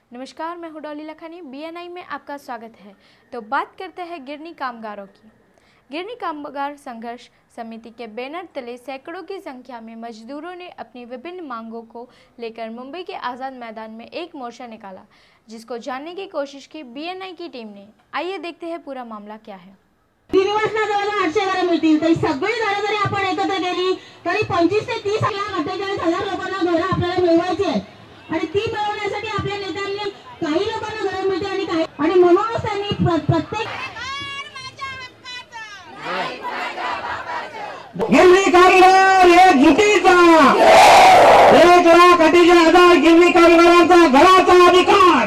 नमस्कार, मैं हूं डॉली लखानी। बीएनआई में आपका स्वागत है। तो बात करते हैं गिरनी कामगारों की। गिरनी कामगार संघर्ष समिति के बैनर तले सैकड़ों की संख्या में मजदूरों ने अपनी विभिन्न मांगों को लेकर मुंबई के आज़ाद मैदान में एक मोर्चा निकाला, जिसको जानने की कोशिश की बीएनआई की टीम ने। आइए देखते हैं पूरा मामला क्या है। 3 वर्षात 800 घरं मिळतील, तरी सगळी घरं जरी आपण एकत्र केली तरी 25 ते 30 लाख 48,000 लोकांना घरं आपल्याला मिळवायची आहेत आणि ती मिळवण्यासाठी आपल्या नेत्यांनी काही लोकांना घरं मिळते आणि म्हणूनच त्यांनी प्रत्येक गिरणी कामगार एक जुटीचा 1,48,000 गिरणी कामगारांचा घराचा अधिकार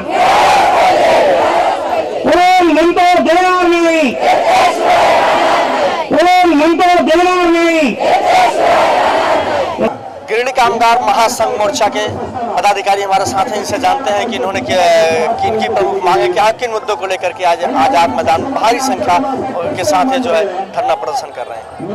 कोण म्हणतो देणार नाही, कोण म्हणतो देणार नहीं। गिरणी कामगार महासंघ मोर्चा के पदाधिकारी हमारे साथ हैं, इनसे जानते हैं कि इन्होंने किन की प्रमुख मांगे क्या, किन मुद्दों को लेकर के आज आजाद मैदान भारी संख्या के साथ जो है धरना प्रदर्शन कर रहे हैं।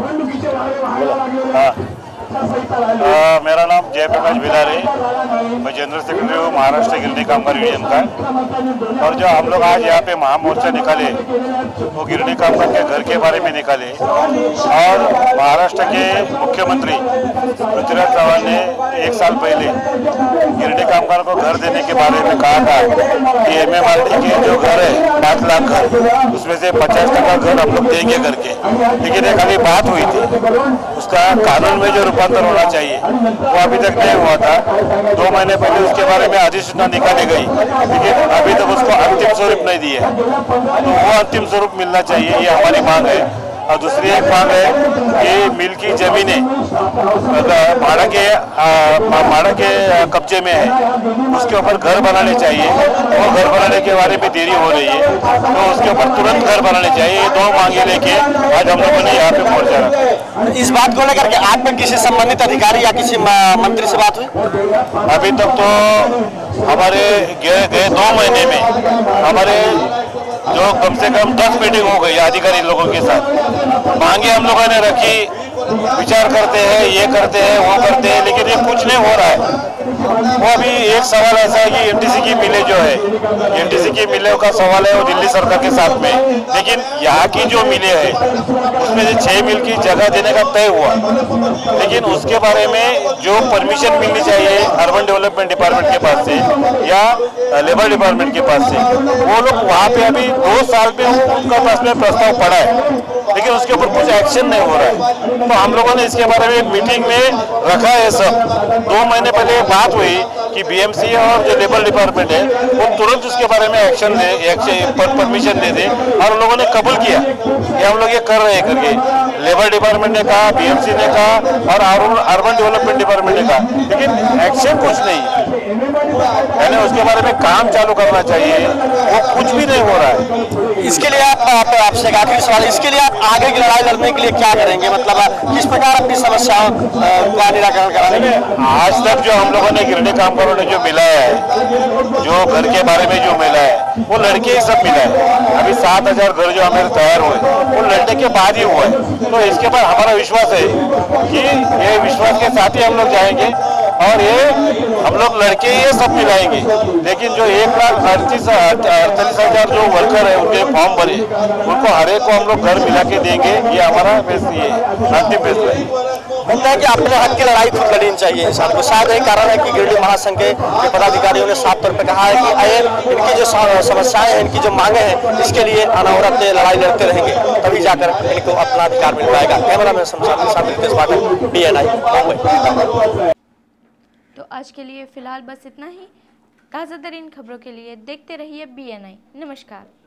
मेरा नाम जयप्रकाश भिलारे, मैं जनरल सेक्रेटरी हूँ महाराष्ट्र गिरनी कामगार यूनियन का। और जो हम लोग आज यहाँ पे महामोर्चा निकाले वो गिरनी कामगार के घर के बारे में निकाले। और महाराष्ट्र के मुख्यमंत्री पृथ्वीराज चव्हाण ने 1 साल पहले गिरनी कामगार को घर देने के बारे में कहा था कि MMRD के जो घर है 5 लाख घर, उसमें से 50% घर हम लोग देंगे करके। लेकिन एक अभी बात हुई थी, उसका कानून में जो रूपांतर होना चाहिए वो अभी तक नहीं हुआ था। 2 महीने पहले उसके बारे में अधिसूचना निकाली गई, लेकिन अभी तक उसको अंतिम स्वरूप नहीं दिया। तो वो अंतिम स्वरूप मिलना चाहिए, ये हमारी मांग है। और दूसरी एक मांग है कि मिल की जमीनें भाड़ा के कब्जे में है, उसके ऊपर घर बनाने चाहिए। वो घर बनाने के बारे में देरी हो रही है, तो उसके ऊपर तुरंत घर बनाने चाहिए। ये 2 मांगे लेके आज हम लोगों ने यहाँ पे मोर्चा रखा। इस बात को लेकर के आप में किसी संबंधित अधिकारी या किसी मंत्री से बात हुई? अभी तक तो हमारे गए 2 महीने में हमारे जो कम से कम 10 मीटिंग हो गई अधिकारी लोगों के साथ। मांगे हम लोगों ने रखी, विचार करते हैं, ये करते हैं, वो करते हैं, लेकिन ये कुछ नहीं हो रहा है। वो अभी एक सवाल ऐसा है कि एनटीसी की मिलें जो है, एनटीसी की मिलों का सवाल है वो दिल्ली सरकार के साथ में। लेकिन यहाँ की जो मिलें है उसमें से 6 मिल की जगह देने का तय हुआ, लेकिन उसके बारे में जो परमिशन मिलनी चाहिए अर्बन डेवलपमेंट डिपार्टमेंट के पास से या लेबर डिपार्टमेंट के पास से, वो लोग वहाँ पे अभी 2 साल पे उनका पास में प्रस्ताव पड़ा है, लेकिन उसके ऊपर कुछ एक्शन नहीं हो रहा है। तो हम लोगों ने इसके बारे में मीटिंग में रखा है। सब 2 महीने पहले बात हुई कि बीएमसी और जो लेबर डिपार्टमेंट है वो तुरंत उसके बारे में एक्शन परमिशन दे दे, और उन लोगों ने कबूल किया कि हम लोग ये कर रहे हैं करके। लेबर डिपार्टमेंट ने कहा, बीएमसी ने कहा और अर्बन डेवलपमेंट डिपार्टमेंट ने कहा, लेकिन एक्शन कुछ नहीं है। उसके बारे में काम चालू करना चाहिए, वो कुछ भी नहीं हो रहा है। इसके लिए आपसे एक आखिरी सवाल, इसके लिए आप आगे की लड़ाई लड़ने के लिए क्या करेंगे? मतलब किस प्रकार अपनी समस्याओं का निराकरण कराने? आज तक जो हम लोगों ने गिरनी कामगारों ने जो मिलाया है, जो घर के बारे में जो मिला है वो लड़के ही सब मिला है। अभी 7,000 घर जो हमें तैयार हुए वो लड़ने के बाद ही हुआ है। तो इसके बाद हमारा विश्वास है कि ये विश्वास के साथ ही हम लोग जाएंगे और ये हम लोग लड़के ये सब मिलाएंगे। लेकिन जो 1,38,000 जो वर्कर है उनके फॉर्म भरे, उनको हर एक को हम लोग घर मिला के देंगे। ये हमारा अंतिम फैसला है। लगता है कि अपने हक की लड़ाई खुद लड़नी चाहिए इंसान को। शायद यही कारण है कि गिरनी महासंघ के पदाधिकारियों ने साफ तौर पर कहा है कि इनकी जो समस्याएं हैं, इनकी जो मांगे हैं, इसके लिए अनवरत लड़ाई लड़ते रहेंगे, तभी जाकर इनको अपना अधिकार मिल पाएगा। कैमरामैन शमशाद के साथ रितेश पाठक, BNI मुंबई। तो आज के लिए फिलहाल बस इतना ही। ताज़ा तरीन खबरों के लिए देखते रहिए BNI। नमस्कार।